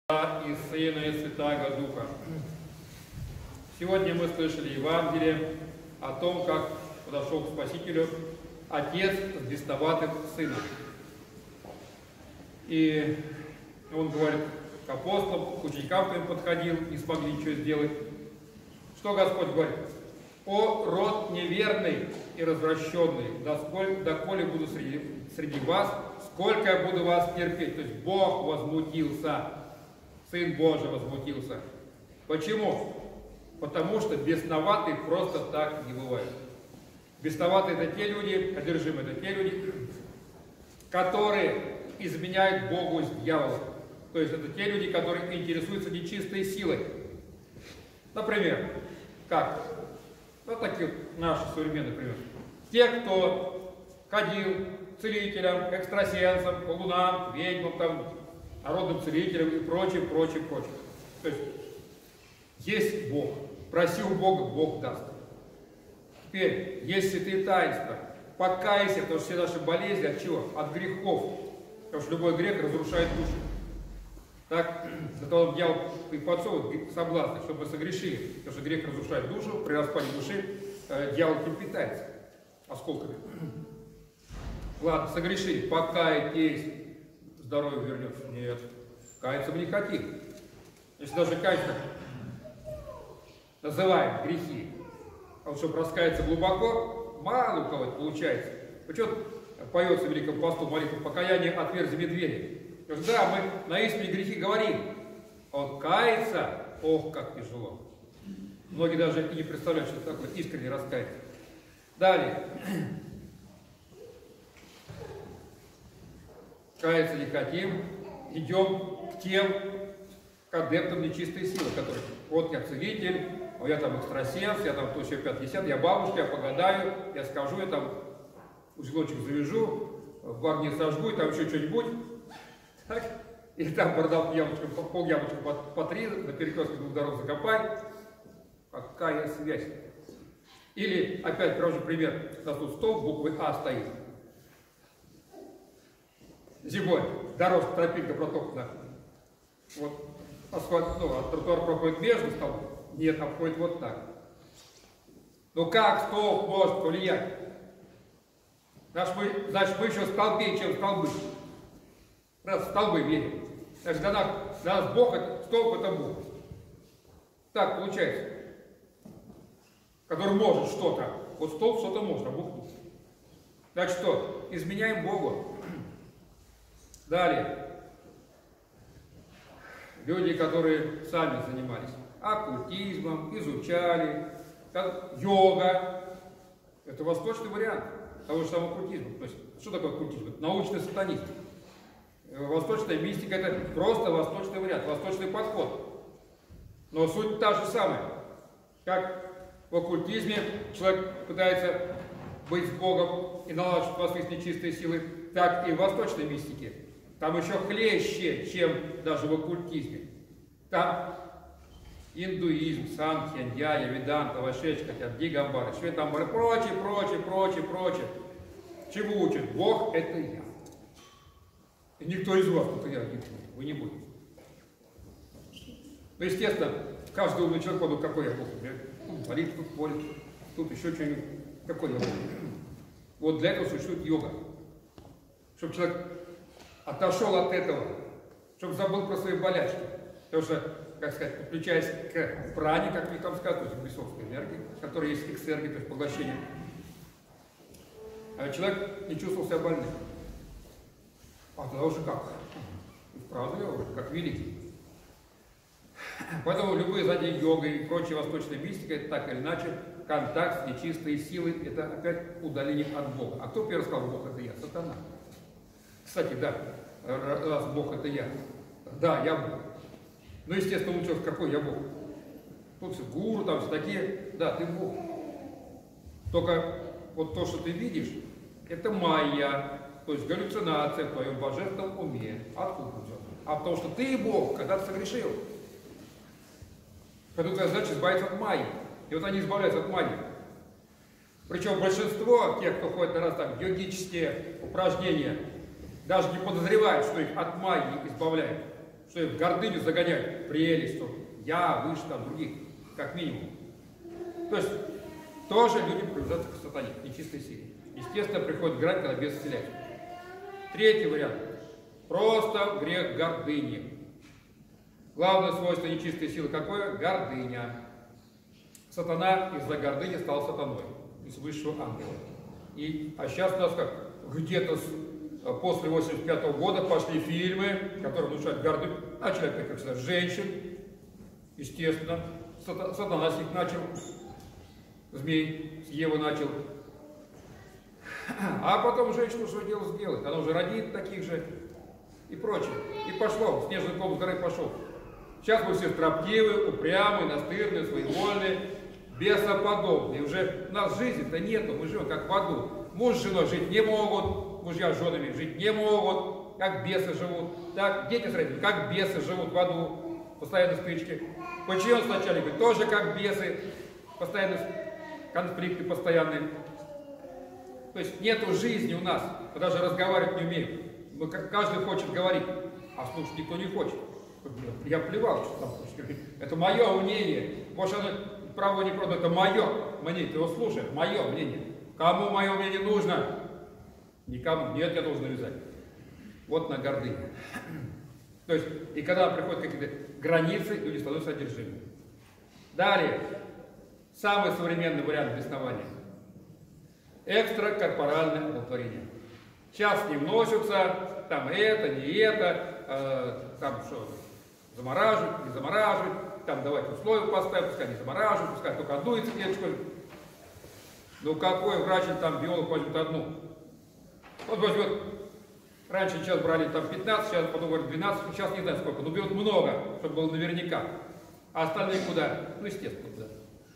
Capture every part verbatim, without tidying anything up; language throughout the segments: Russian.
И Сына, и Святаго Духа. Сегодня мы слышали Евангелие о том, как подошел к Спасителю отец с бесноватым сыном. И он говорит к апостолам, к ученикам, кто им подходил, не смогли ничего сделать. Что Господь говорит? «О, род неверный и развращенный, доколе, доколе буду среди, среди вас, сколько я буду вас терпеть». То есть Бог возмутился. Сын Божий возмутился. Почему? Потому что бесноватые просто так не бывают. Бесноватые это те люди, одержимые это те люди, которые изменяют Богу с дьяволом. То есть это те люди, которые интересуются нечистой силой. Например, как? Вот такие наши современные примеры. Те, кто ходил к целителям, к экстрасенсам, к лунам, ведьмам, там, народным целителям и прочее, прочее, прочее. То есть есть Бог. Проси у Бога, Бог даст. Теперь есть святые таинства. Покайся, потому что все наши болезни от чего? От грехов. Потому что любой грех разрушает душу. Так, зато дьявол и подсовывает соблазны, чтобы мы согрешили. Потому что грех разрушает душу, при распаде души э, дьявол этим питается. Осколками. Ладно, согрешили, покайтесь. Здоровье вернется. Нет. Каяться мы не хотим. Если даже каяться называем грехи, а вот чтобы раскаяться глубоко, мало у кого это получается. Почему поется в Великом посту молитва «Покаяние отверзи медведя». Да, мы на истине грехи говорим, а вот каяться, ох, как тяжело. Многие даже и не представляют, что такое искренне раскаяться. Далее. Каяться не хотим, идем к тем, к адептам нечистой силы, которые, вот я целитель, а я там экстрасенс, я там то все пятьдесят, десятое, я бабушка, я погадаю, я скажу, я там узелочек завяжу, в огне сожгу, и там еще что-нибудь. Так? И там продал яблочко, пол яблочка по, по три, на перекрестке двух дорог закопай. Какая связь? Или, опять привожу пример, у нас тут стол, буквы А стоит. Зимой дорожка, тропинка протоптана. Вот асфальт, ну, а тротуар проходит между столбом. Нет, обходит вот так. Ну как столб может повлиять? Значит, мы, значит, мы еще столбее, чем столбы. Раз в столбы верим. Значит, для нас, для нас Бог, это, столб это Бог. Так получается. Который может что-то. Вот столб что-то может, а Бог нет. Значит что? Изменяем Богу. Далее. Люди, которые сами занимались оккультизмом, изучали, как йога. Это восточный вариант того же самого оккультизма. То есть, что такое оккультизм? Это научный сатанизм. Восточная мистика – это просто восточный вариант, восточный подход. Но суть та же самая. Как в оккультизме человек пытается быть с Богом и наладить послы с нечистой силой, так и в восточной мистике. Там еще хлеще, чем даже в оккультизме. Там индуизм, санхья, ньяя, веданта, вашечка, дигамбара, шветамбара, прочее, прочее, прочее, прочее. Чему учат? Бог – это я. И никто из вас, это я, вы не будете. Ну, естественно, каждый умный человек подумал, какой я Бог. Тут болит, тут болит, тут еще что-нибудь. Какой я Бог? Вот для этого существует йога. Чтобы человек отошел от этого, чтобы забыл про свои болячки. Потому что, как сказать, подключаясь к пране, как мне там сказать, то есть бесовской энергии, которая есть эксергия, то есть поглощение, а человек не чувствовал себя больным. А тогда уже как? Правда, как великий. Поэтому любые занятия йогой и прочей восточной мистикой, это так или иначе, контакт с нечистой силой, это опять удаление от Бога. А кто первый сказал, Бог это я? Сатана. Кстати, да, раз Бог это я. Да, я Бог. Ну, естественно, он человек, какой я Бог? Тут все гуру, там все такие. Да, ты Бог. Только вот то, что ты видишь, это майя. То есть галлюцинация в твоем божественном уме. Откуда идет? А потому что ты Бог, когда ты согрешил. Когда твоя задача избавиться от майи. И вот они избавляются от майи. Причем большинство тех, кто ходит на раз так йогические упражнения, даже не подозревают, что их от магии избавляют. что их в гордыню загоняют, прелесть, что я выше там других, как минимум. То есть тоже люди приближаются к сатане, к нечистой силе. Естественно, приходит грань, когда бес исцеляет. Третий вариант. Просто грех гордыни. Главное свойство нечистой силы какое? Гордыня. Сатана из-за гордыни стал сатаной, из высшего ангела. И, а сейчас у нас как где-то после восемьдесят пятого года пошли фильмы, которые внушают гордыню. Начали опять, как всегда, женщин, естественно. Сатана с них начал, змей с Евы начал. А потом женщина что дело сделает? Она уже родит таких же и прочее. И пошло, снежный ком с горы пошел. Сейчас мы все строптивые, упрямые, настырные, своевольные, бесоподобные. Уже у нас жизни-то нету, мы живем как в аду. Муж с женой жить не могут, мужья с женами жить не могут, как бесы живут. Так, дети с родителями, как бесы живут в аду, постоянно стычки. Почему сначала говорит, тоже как бесы, постоянно конфликты постоянные. То есть нету жизни у нас, мы даже разговаривать не умеем. Мы, как, каждый хочет говорить, а слушать никто не хочет. Я плевал, что там хочет говорить. Это мое мнение. Может, оно право не правда, это мое мнение. Ты его слушай, мое мнение. Кому мое мнение нужно? Никому. Нет, я должен навязать. Вот на гордыне. То есть, и когда приходят какие-то границы, люди становятся одержимыми. Далее, самый современный вариант беснования. Экстракорпоральное удовлетворение. Сейчас с ним носятся, там это, не это, э, там что, замораживать, не замораживать, там давайте условия поставить, пускай не замораживают, пускай только отдуется клеточку. Ну какой врач или там биолог возьмет одну? Он возьмет, раньше сейчас брали там пятнадцать, сейчас потом говорят двенадцать, сейчас не знаю сколько, но берет много, чтобы было наверняка. А остальные куда? Ну естественно куда.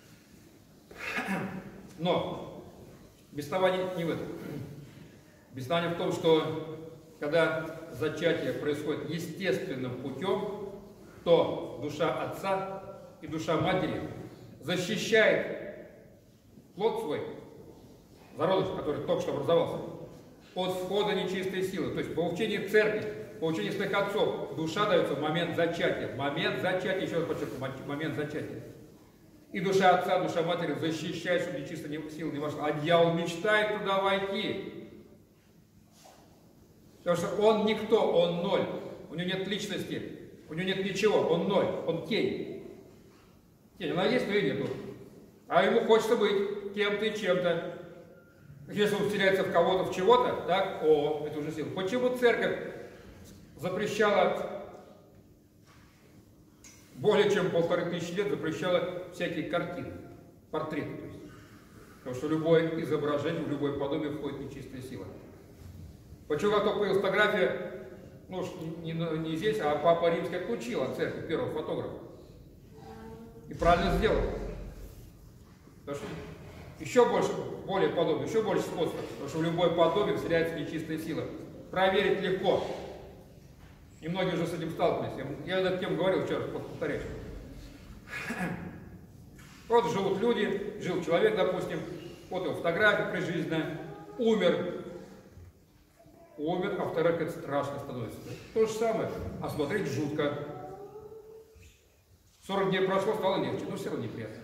Но беснование не в этом. Беснование в том, что когда зачатие происходит естественным путем, то душа отца и душа матери защищает плод свой, зародыш, который только что образовался, от входа нечистой силы. То есть по учению церкви, по учению своих отцов, душа дается в момент зачатия. В момент зачатия, еще раз подчеркну, момент зачатия. И душа отца, душа матери защищает, чтобы нечистая сила не вошла. А дьявол мечтает туда войти. Потому что он никто, он ноль. У него нет личности, у него нет ничего, он ноль, он тень. Тень, она есть, но и нету. А ему хочется быть кем-то и чем-то. Если он вселяется в кого-то, в чего-то, так, о, это уже сила. Почему церковь запрещала более чем полторы тысячи лет, запрещала всякие картины, портреты? То есть. Потому что в любое изображение, в любое подобие входит нечистая сила. Почему, как только появилась фотография, ну, не, не, не здесь, а Папа Римский отключил от церкви первого фотографа. И правильно сделал. Потому что еще больше, более подобие, еще больше способов. Потому что в любое подобие вселяется нечистая сила. Проверить легко. И многие уже с этим сталкивались. Я над тем говорил, еще раз повторяюсь. Вот живут люди, жил человек, допустим, вот его фотография прижизненная, умер. Умер, а второй как страшно становится. То же самое. А смотреть жутко. сорок дней прошло, стало легче, но все равно неприятно.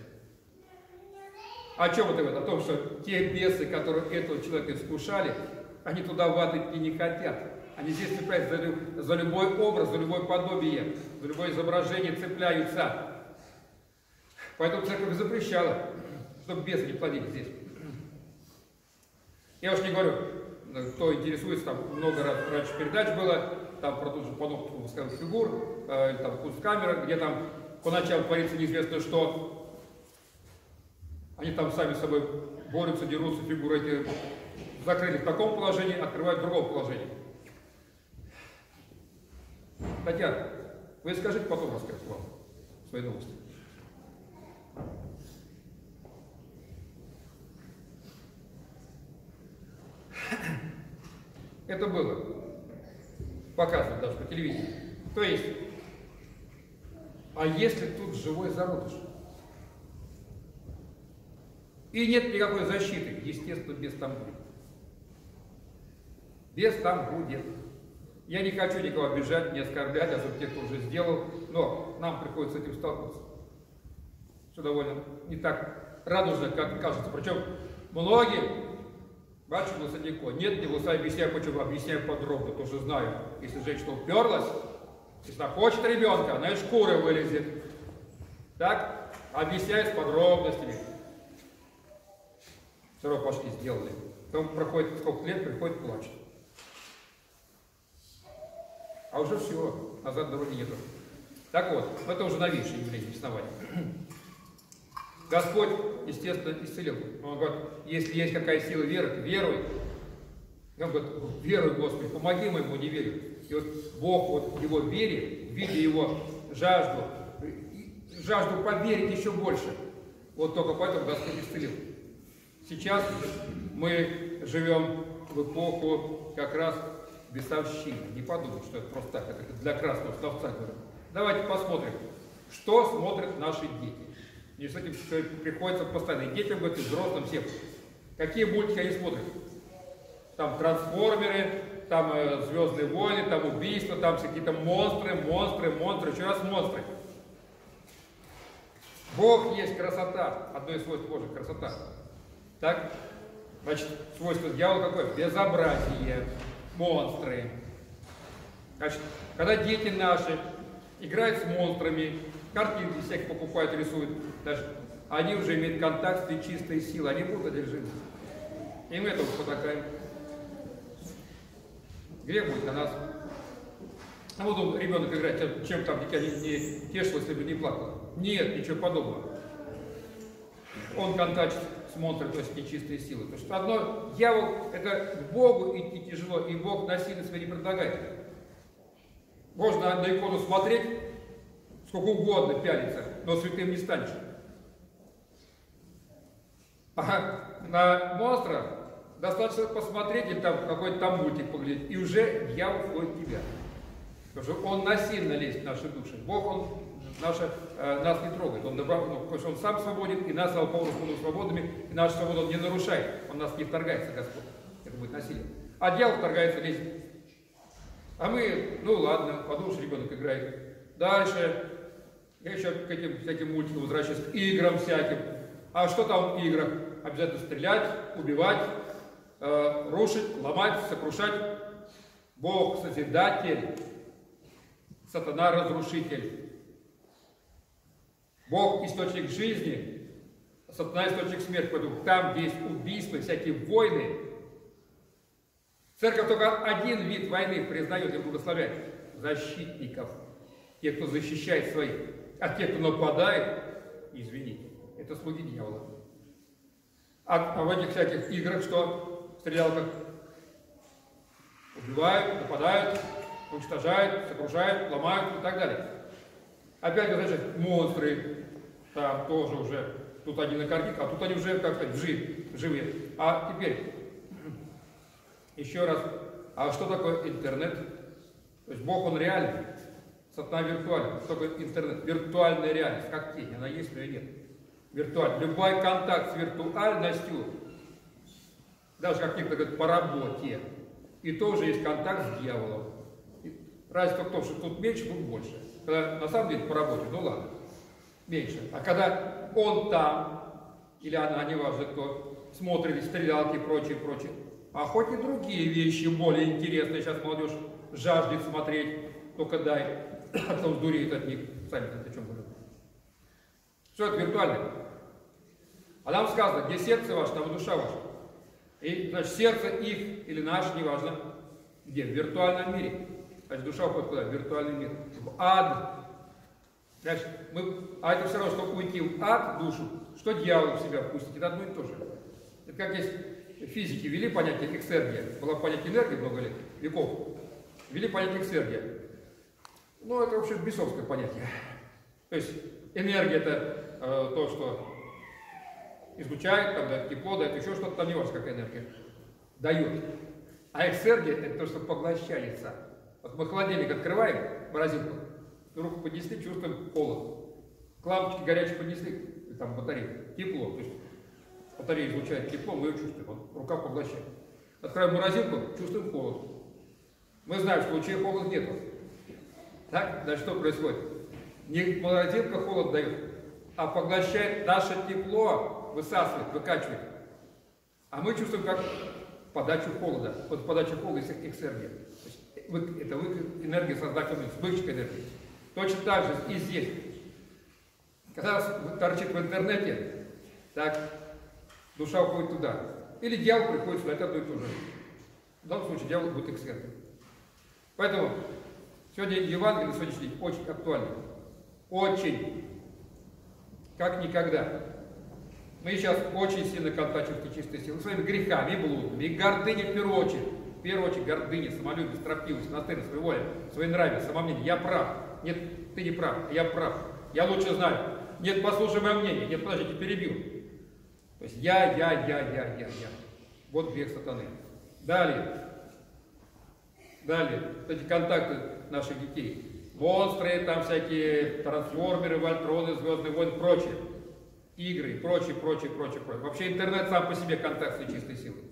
О чем это? О том, что те бесы, которые этого человека искушали, они туда в ад идти не хотят. Они здесь цепляются за, за любой образ, за любое подобие, за любое изображение цепляются. Поэтому церковь запрещала, чтобы бесы не плодили здесь. Я уж не говорю, кто интересуется, там много раз раньше передач было, там про ту же постановку восковых фигур, э, там кунсткамера, где там поначалу творится неизвестно что. Они там сами с собой борются, дерутся, фигуры эти закрыли в таком положении, открывают в другом положении. Татьяна, вы скажите, потом расскажу вам свои новости. Это было показано даже по телевидению. То есть, а если тут живой зародыш? И нет никакой защиты, естественно, бес там будет. Бес там будет. Я не хочу никого обижать, не оскорблять, особенно тех, кто уже сделал, но нам приходится с этим столкнуться. Все довольно не так радужно, как кажется. Причем многие, батюшка Владыко, нет, не Владыко, объясняю, почему, объясняю подробно, тоже знаю. Если женщина уперлась, если она хочет ребенка, она из шкуры вылезет. Так? Объясняю с подробностями. Все равно пошли, сделали. Потом проходит сколько лет, приходит, плачет. А уже все, назад дороги нету. Так вот, это уже новейшее явление, основание. Господь, естественно, исцелил. Он говорит, если есть какая сила веры, ты веруй. И он говорит, веруй, Господи, помоги моему неверию. И вот Бог вот в его вере, видя его жажду, жажду поверить еще больше, вот только поэтому Господь исцелил. Сейчас мы живем в эпоху как раз бесовщины. Не подумай, что это просто так, это для красного словца говорю. Давайте посмотрим, что смотрят наши дети. И с этим приходится постоянно. И детям говорят, и взрослым всем. Какие мультики они смотрят? Там трансформеры, там э, Звездные войны, там убийства, там какие-то монстры, монстры, монстры, еще раз монстры. Бог есть красота, одно из свойств Божьих, красота. Так? Значит, свойство дьявола какое? Безобразие, монстры. Значит, когда дети наши играют с монстрами, картинки всякие покупают, рисуют, даже, они уже имеют контакт с нечистой силой, они будут одержимы. И мы этого потакаем. Грех будет на нас. А вот ребенок играет, чем там дитя не, не тешилось, либо не плакало. Нет, ничего подобного. Он контактит с монстром, то есть нечистые силы. Потому что одно, дьявол, это к Богу идти тяжело, и Бог насильно себе не предлагает. Можно на икону смотреть, сколько угодно пялиться, но святым не станешь. А на монстра достаточно посмотреть, или там какой-то там мультик поглядеть, и уже дьявол входит в тебя. Потому что он насильно лезет в наши души. Бог, он наши, э, нас не трогает. Он, ну, потому что он сам свободен, и нас, слава Богу, свободными, и нашу свободу он не нарушает. Он нас не вторгается, Господь. Это будет насилие. А дьявол вторгается, лезет. А мы, ну ладно, подумал, что ребенок играет. Дальше, я еще к этим всяким мультикам возвращаюсь, к играм всяким. А что там в играх? Обязательно стрелять, убивать, э, рушить, ломать, сокрушать. Бог созидатель, сатана разрушитель. Бог источник жизни, сатана источник смерти. Поэтому там, где есть убийства, всякие войны, церковь только один вид войны признает и благословляет. Защитников. Тех, кто защищает своих. А тех, кто нападает, извините, это слуги дьявола. А, а в этих всяких играх что? Стрелялках убивают, нападают, уничтожают, сокрушают, ломают и так далее. Опять, значит, монстры, там тоже уже, тут они на картинках, а тут они уже, как сказать, жив, живые. А теперь, еще раз, а что такое интернет? То есть Бог, он реальный, сатана виртуальный. Что такое интернет? Виртуальная реальность, как тень, она есть, но и нет. Виртуальный. Любой контакт с виртуальностью, даже как некоторые говорят, по работе, и тоже есть контакт с дьяволом. Разница в том, что тут меньше, тут больше. Когда на самом деле по работе, ну ладно, меньше. А когда он там, или она, неважно кто, смотрит стрелялки и прочее, прочее. А хоть и другие вещи более интересные, сейчас молодежь жаждет смотреть, только дай, а потом сдуреет от них. Сами знаете, о чем говорю. Все это виртуально. А нам сказано, где сердце ваше, там и душа ваша. И, значит, сердце их или наше, неважно, где? В виртуальном мире. Значит, душа уходит куда? В виртуальный мир. В ад. Значит, мы, а это все равно, что уйти в ад, душу, что дьявол в себя впустить. Это одно и то же. Это как есть физики ввели понятие эксергия. Было понятие энергии много лет, веков. Ввели понятие эксергия. Ну, это вообще бесовское понятие. То есть энергия это э, то, что излучает, там, дает тепло, дает еще что-то, там не важно, какая энергия. Дает. А эксергия это то, что поглощается. Вот мы холодильник открываем, морозилку, руку поднесли, чувствуем холод. К лампочке горячей поднесли, там батарея, тепло. То есть батарея излучает тепло, мы ее чувствуем, вот, рука поглощает. Открываем морозилку, чувствуем холод. Мы знаем, что лучей холода нету. Так? Значит, что происходит? Не морозилка холод дает, а поглощает наше тепло, высасывает, выкачивает. А мы чувствуем как подачу холода. Вот подача холода есть эксэргия. Это энергия создательная, вспышка энергии. Точно так же и здесь. Когда торчит в интернете, так, душа уходит туда. Или дьявол приходит сюда, это одно и то же. В данном случае дьявол будет экспертом. Поэтому сегодня Евангелие на сегодняшний день очень актуально. Очень. Как никогда. Мы сейчас очень сильно контачим в чистой силы своими грехами и блудами, и гордыней в первую очередь. В первую очередь гордыня, самолюбие, строптивость, настырность, своеволие, своенравие, самомнение. Я прав. Нет, ты не прав, я прав. Я лучше знаю. Нет, послушай мое мнение. Нет, подождите, перебью. То есть я, я, я, я, я, я. Вот грех сатаны. Далее. Далее. Вот эти контакты наших детей. Монстры, там всякие трансформеры, вольтроны, звездные войны, прочее. Игры, прочее, прочее, прочее, прочее. Вообще интернет сам по себе контакт с нечистой силой.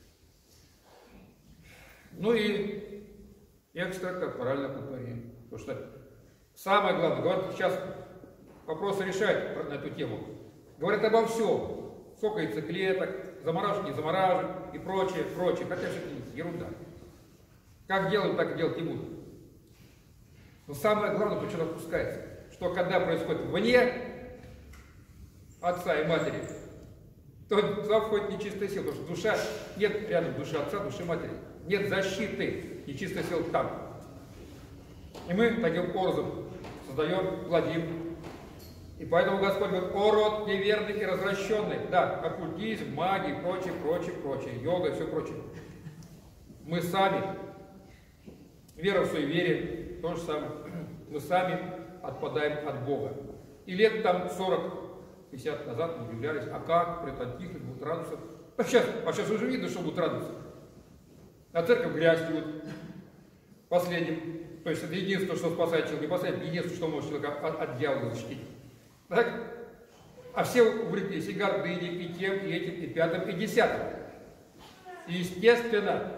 Ну и экстракорпоральное оплодотворение. Потому что самое главное, говорят, сейчас вопросы решают на эту тему. Говорят обо всем. Сколько яйцеклеток, замораживать, не замораживать и прочее, прочее. Хотя все это ерунда. Как делают, так и делать не будут. Но самое главное, почему опускается, что когда происходит вне отца и матери, то туда входит нечистая сила, потому что душа, нет рядом души отца, души матери. Нет защиты нечистой силы там. И мы таким образом создаем, плодим. И поэтому Господь говорит: о род неверный и развращенный. Да, оккультизм, магия, прочее, прочее, прочее, йога и все прочее. Мы сами, вера в суеверие, то же самое, мы сами отпадаем от Бога. И лет там сорок-пятьдесят назад мы удивлялись, а как, при Антихрист будут радоваться. А сейчас, а сейчас уже видно, что будут радоваться. А церковь грязь льют последним. То есть это единственное, что спасает человека, не спасает, единственное, что может человека от, от дьявола защитить. Так? А все увлеклись и гордыней, и тем, и этим, и пятым, и десятым. И естественно,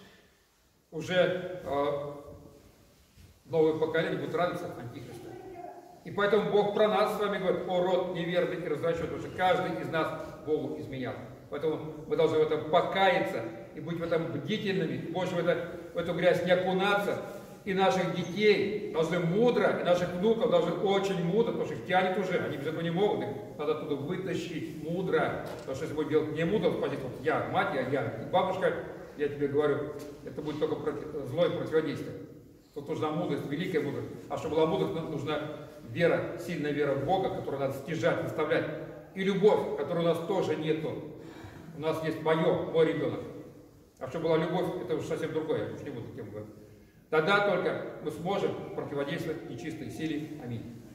уже э, новое поколение будет радоваться Антихриста. И поэтому Бог про нас с вами говорит: о род неверный и развращенный, потому что каждый из нас Богу изменял. Поэтому мы должны в этом покаяться и быть в этом бдительными, больше в, это, в эту грязь не окунаться. И наших детей должны мудро, и наших внуков должны очень мудро, потому что их тянет уже, они без этого не могут, их надо оттуда вытащить мудро. Потому что если будет делать не мудро, позицию, вот я, мать, я, я, и бабушка, я тебе говорю, это будет только против, злое противодействие. Тут нужна мудрость, великая мудрость. А чтобы была мудрость, нужна вера, сильная вера в Бога, которую надо стяжать, наставлять. И любовь, которой у нас тоже нету. У нас есть мое, мой ребенок. А чтобы была любовь, это уже совсем другое, я уж не буду тем говорить. Тогда только мы сможем противодействовать нечистой силе. Аминь.